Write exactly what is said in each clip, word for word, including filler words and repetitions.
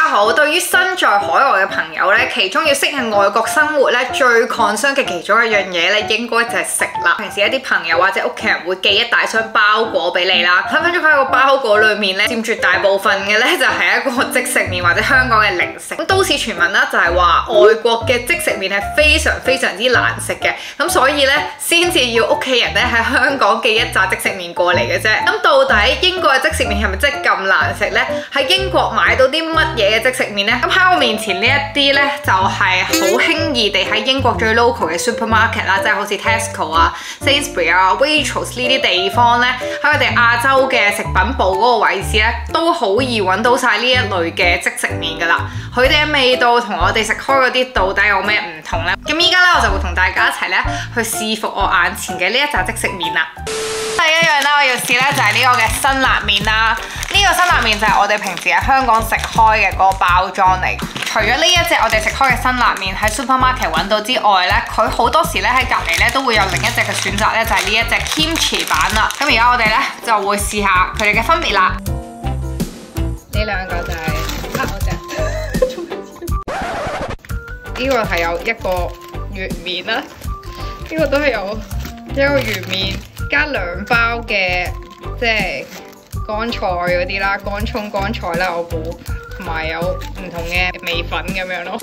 好，對於身在海外嘅朋友咧，其中要適應外國生活咧，最 concern 嘅其中一樣嘢咧，應該就係食啦。平時一啲朋友或者屋企人會寄一大箱包裹俾你啦，分分鐘喺個包裹裏面咧，佔絕大部分嘅咧就係一個即食麵或者香港嘅零食。咁都市傳聞啦，就係話外國嘅即食麵係非常非常之難食嘅，咁所以咧先至要屋企人咧喺香港寄一紮即食麵過嚟嘅啫。咁到底英國嘅即食麵係咪真係咁難食呢？喺英國買到啲乜嘢嘅即食麵呢？咁喺我面前呢一啲呢，就係好輕易地喺英國最 local 嘅 supermarket 啦，即係好似 Tesco 啊、Sainsbury 啊、Waitrose 呢啲地方呢，喺我哋亞洲嘅食品部嗰個位置呢，都好易揾到晒呢一類嘅即食麵噶啦。佢哋嘅味道同我哋食開嗰啲到底有咩唔同呢？咁依家呢，我就會同大家一齊呢去試服我眼前嘅呢一紮即食麵啦。第一樣咧，我要試咧就係呢個嘅辛辣麵啦。呢個辛辣麵就係我哋平時喺香港食開嘅嗰個包裝嚟。除咗呢一隻我哋食開嘅辛辣麵喺 supermarket 揾到之外咧，佢好多時咧喺隔離咧都會有另一隻嘅選擇咧，就係呢一隻 kimchi 版啦。咁而家我哋咧就會試下佢哋嘅分別啦。呢兩個就係黑嗰隻，呢個係有一個月麵啦，呢個都係有一個月麵。加兩包嘅即係乾菜嗰啲啦，乾葱乾菜啦，我估同埋有唔同嘅味粉咁樣咯。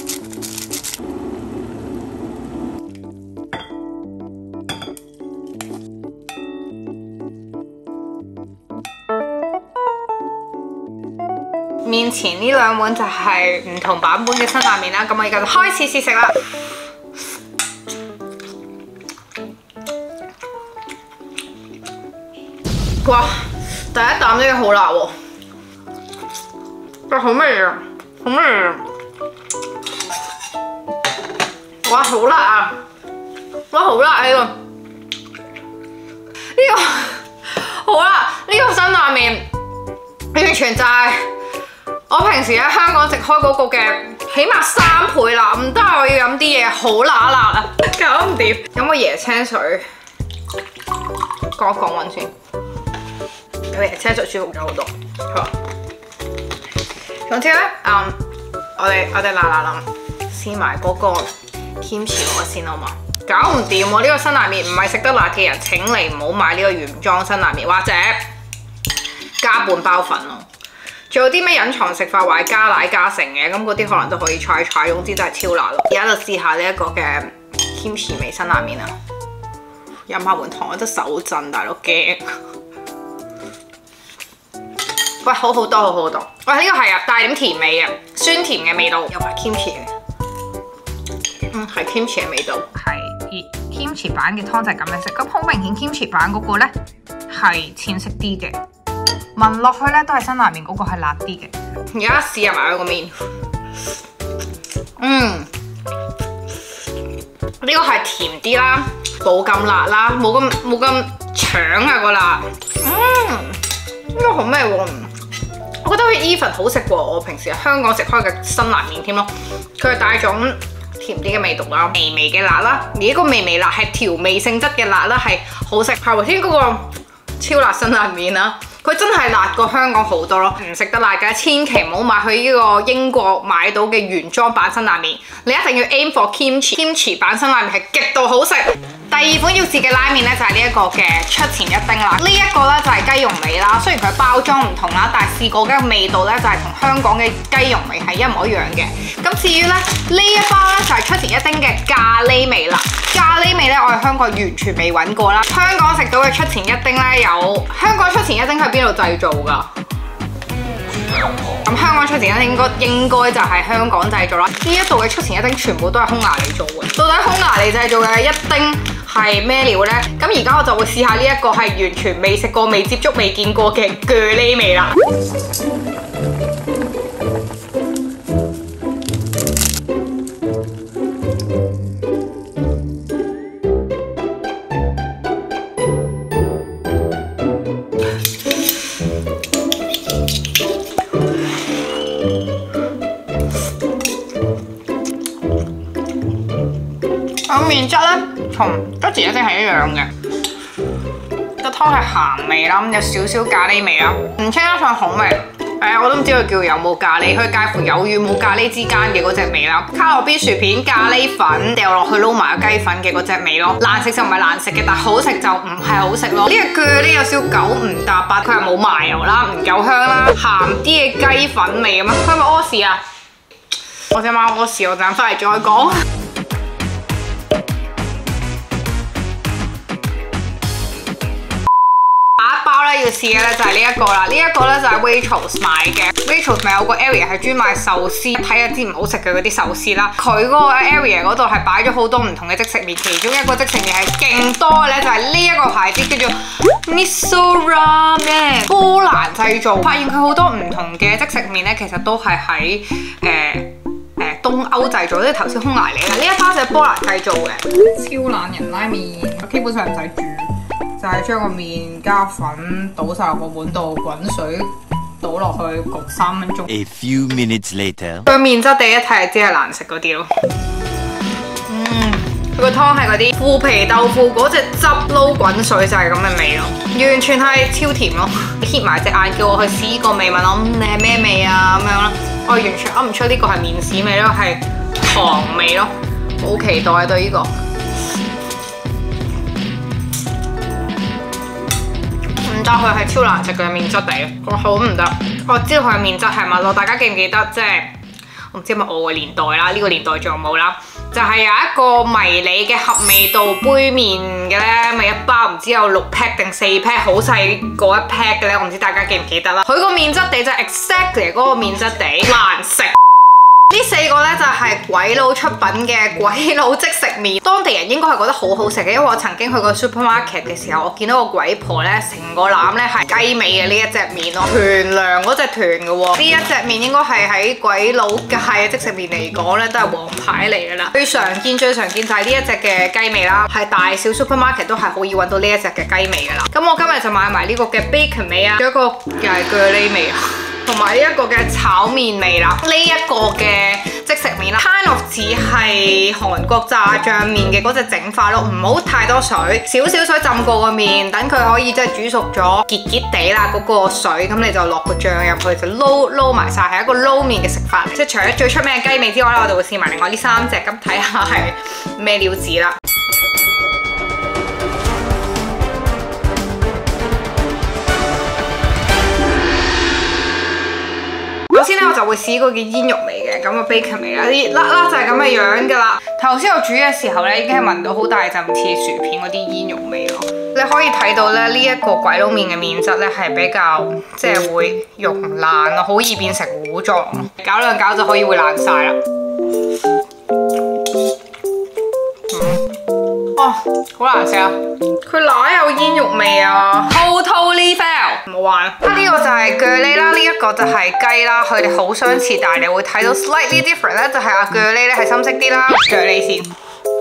面前呢兩碗就係唔同版本嘅辛辣麵啦，咁我而家就開始試食啦。哇！第一啖呢個好辣喎，哇好味啊，好味啊！哇好辣啊！哇好辣呢個，呢個好辣！呢個辛辣麵完全就係我平時喺香港食開嗰個嘅起碼三倍辣，唔得我要飲啲嘢好辣辣啊，搞唔掂！飲個椰青水，降一降溫先。有椰青水舒服咗好多，好。總之咧，嗯，我哋我哋嗱嗱臨試埋嗰個 kimchi 嗰個先好嘛？搞唔掂喎！呢個辛辣麵唔係食得辣嘅人，請你唔好買呢個原裝辛辣麵，或者加半包粉咯。仲有啲咩隱藏食法，或者加奶加成嘅，咁嗰啲可能都可以 try try。總之真係超辣咯！而家就試下呢一個嘅 kimchi 味辛辣麵啊！飲下碗湯，我得手震，大佬驚。喂，好好多，好好多。喂，呢、這個係啊，帶點甜味嘅，酸甜嘅味道，有埋 kimchi 嘅。嗯，係 kimchi 嘅味道。係熱 kimchi 版嘅湯就係咁樣食。咁好明顯 kimchi 版嗰個咧係淺色啲嘅，聞落去咧都係辛辣麵嗰個係辣啲嘅。而家試入埋佢個麵，嗯，呢、這個係甜啲啦，冇咁辣啦，冇咁冇咁搶啊個辣。嗯，呢、這個好咩喎？我覺得佢 even 好食過我平時喺香港食開嘅辛辣麵添咯，佢係帶種甜啲嘅味道啦，微微嘅辣啦，而呢個微微辣係調味性質嘅辣啦，係好食。頭先嗰個超辣辛辣麵啦，佢真係辣過香港好多咯，唔食得辣嘅千祈唔好買去呢個英國買到嘅原裝版辛辣麵，你一定要 aim for kimchi kimchi 版辛辣麵係極度好食。第二款要試嘅拉麵咧就係呢一個嘅出前一丁啦，呢一個咧就係雞蓉味啦，雖然佢包裝唔同啦，但係試過嘅味道咧就係同香港嘅雞蓉味係一模一樣嘅。咁至於咧呢一包咧就係出前一丁嘅咖喱味啦，咖喱味咧我喺香港完全未揾過啦，香港食到嘅出前一丁咧有香港出前一丁喺邊度製造㗎？咁香港出前一丁應該應該就係香港製造啦，呢一度嘅出前一丁全部都係匈牙利做嘅，到底匈牙利製造嘅一丁係咩料呢？咁而家我就會試下呢一個係完全未食過、未接觸、未見過嘅咖喱味啦。個麵質咧，同出前一丁係一樣嘅，個湯係鹹味啦，有少少咖喱味啦，唔稱得上好味， 誒，我都唔知佢叫有冇咖喱，佢介乎有與冇咖喱之間嘅嗰隻味啦。卡樂 B 薯片、咖喱粉掉落去撈埋個雞粉嘅嗰隻味咯。難食就唔係難食嘅，但好食就唔係好食咯。呢個腳咧有少少九唔搭八，佢係冇麻油啦，唔夠香啦，鹹啲嘅雞粉味咁啊。佢係咪屙屎啊？我隻貓屙屎，我陣翻嚟再講。要試嘅咧就係呢一個啦，呢、這、一個咧就係 Waitrose 買嘅。Waitrose 咪有個 area 係專賣壽司，睇下啲唔好食嘅嗰啲壽司啦。佢嗰個 area 嗰度係擺咗好多唔同嘅即食麵，其中一個即食麵係勁多嘅咧，就係呢一個牌子叫做 Miso Ramen， 波蘭製造。發現佢好多唔同嘅即食麵咧，其實都係喺誒誒東歐製造，即係頭先匈牙利啦。呢一包就係波蘭製造嘅超懶人拉麵，基本上唔使煮。就係將個麵加粉倒晒落個碗度，滾水倒落去焗三分鐘。A few minutes later， 佢麵質地一睇就知係難食嗰啲咯。嗯，佢個湯係嗰啲腐皮豆腐嗰隻汁撈滾水就係咁嘅味咯，完全係超甜咯。hit 埋隻眼叫我去試個味，問我你係咩味啊咁樣啦，我完全噏唔出呢個係麵豉味咯，係糖味咯，好期待對呢個。唔得，佢係超難食嘅麵質地，我好唔得。我知道佢嘅麵質係乜咯，大家記唔記得？即係我唔知係咪我嘅年代啦，呢、這個年代仲有冇啦？就係、是、有一個迷你嘅合味道杯麵嘅咧，咪一包唔知有六 pack 定四 pack， 好細嗰一 pack 嘅咧，我唔知大家記唔記得啦。佢個麵質地就係 exactly 嗰個麵質地難食。呢四個咧就係鬼佬出品嘅鬼佬即食麵，當地人應該係覺得好好食嘅，因為我曾經去過 supermarket 嘅時候，我見到個鬼婆咧成個籃咧係雞尾嘅呢一隻麵咯，團糧嗰隻團嘅喎，呢一隻麵應該係喺鬼佬界嘅即食麵嚟講咧都係王牌嚟㗎啦。最常見最常見就係呢一隻嘅雞尾啦，係大小 supermarket 都係好易揾到呢一隻嘅雞尾㗎啦。咁我今日就買埋呢個嘅 bacon 味啊，仲有一個又係咖喱味啊。同埋呢一個嘅炒麵味啦，呢、這、一個嘅即食麵啦 ，kind of 似係韓國炸醬麵嘅嗰隻整法咯，唔好太多水，少少水浸過個麵，等佢可以即係煮熟咗，結結地啦嗰個水，咁你就落個醬入去就撈撈埋晒，係一個撈麵嘅食法。即係除咗最出名嘅雞味之外咧，我哋會試埋另外呢三隻，咁睇下係咩料子啦。首先咧，我就會試嗰個嘅煙肉味嘅，咁個 bacon 味啦，啲粒粒就係咁嘅樣噶啦。頭先我煮嘅時候咧，已經係聞到好大陣似薯片嗰啲煙肉味咯。你可以睇到咧，呢一個鬼佬麵嘅麵質咧係比較即係會溶爛咯，好易變成糊狀，搞兩搞就可以會爛晒啦。哦，好難食啊！佢哪有煙肉味啊 ？Totally fail， 唔好玩。啊，呢個就係鋸喱啦，呢一個就係雞啦，佢哋好相似，但係你會睇到 slightly different 咧，就係阿鋸喱咧係深色啲啦。鋸喱先，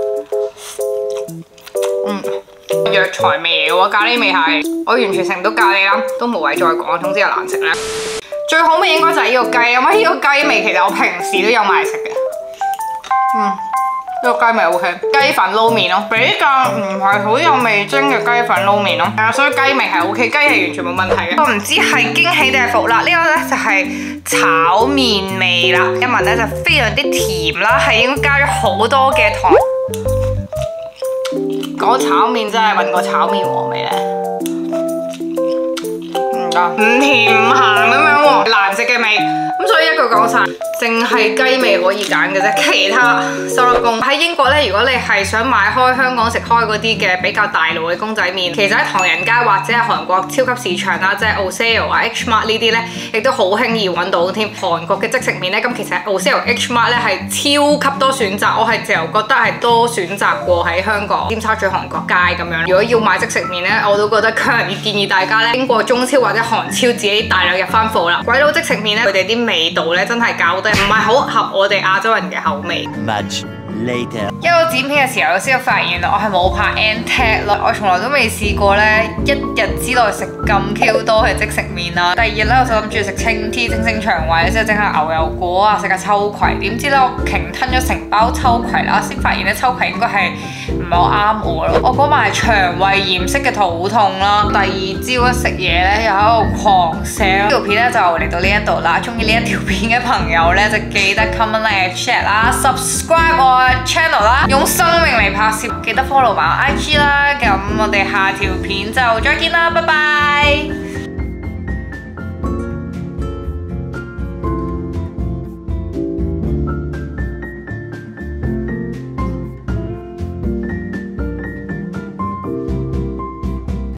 嗯，藥材味嚟喎，咖喱味係，我完全食唔到咖喱啦，都無謂再講，總之又難食咧。最好味應該就係呢個雞，因為呢個雞味其實我平時都有買食嘅，嗯。呢個雞味 OK， 雞粉撈麵咯，比較唔係好有味精嘅雞粉撈麵咯，係啊，所以雞味係 OK， 雞係完全冇問題嘅。我唔知係驚喜定係福啦，呢、這個咧就係炒麵味啦，一聞咧就非常之甜啦，係應該加咗好多嘅糖。講炒麵真係聞過炒麵王味咧，唔得，唔甜唔鹹咁樣喎，難食嘅味。咁所以一句講晒，淨係雞味可以揀嘅啫，其他收得工。喺英國咧，如果你係想買開香港食開嗰啲嘅比較大路嘅公仔麵，其實喺唐人街或者係韓國超級市場啦，即係 O S A L 啊、H Mart 呢啲咧，亦都好輕易揾到添。韓國嘅即食麵咧，咁其實 O S A L、H Mart 咧係超級多選擇，我係直頭覺得係多選擇過喺香港尖沙咀韓國街咁樣。如果要買即食麵咧，我都覺得強烈建議大家咧經過中超或者韓超自己大量入翻貨啦。鬼佬即食麵咧，佢哋啲味道咧真係搞得唔係好合我哋亞洲人嘅口味。Much later， 因為我剪片嘅時候，我先發現我係冇拍 end tag 咯，我從來都未試過咧一日之內食咁 Q 多嘅即食麵啦。第二日咧我就諗住食清 T 清清腸胃，之後整下牛油果啊，食下秋葵。點知咧我鯨吞咗成包秋葵啦，先發現咧秋葵應該係唔係好啱我咯。我嗰晚係腸胃炎式嘅肚痛啦。第二朝一食嘢咧又喺度狂食。呢條片咧就嚟到呢一度啦。中意呢一條片嘅朋友咧就記得 comment like share 啦 ，subscribe 我 channel 啦，用生命嚟拍攝，記得 follow 埋我 I G 啦。咁我哋下條片就再見啦，拜拜。